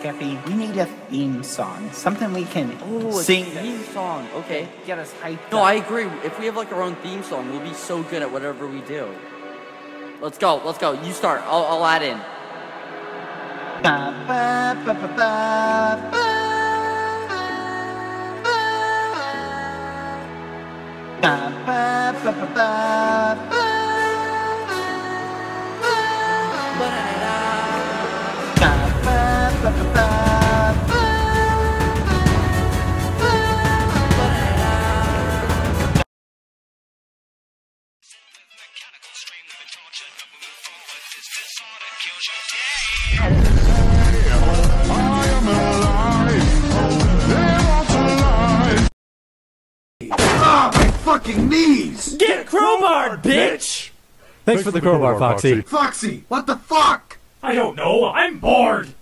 Skeppy, we need a theme song. Something we can sing. A theme song. Okay. Get us hyped No, up. I agree. If we have like our own theme song, we'll be so good at whatever we do. Let's go. Let's go. You start. I'll add in. Ba, ba, ba, ba, ba, ba. Ba, ba, ba, ba, ba, ba. Ah, my fucking knees! Get crowbarred, bitch! Thanks for the crowbar, Foxy. Foxy, what the fuck? I don't know, I'm bored!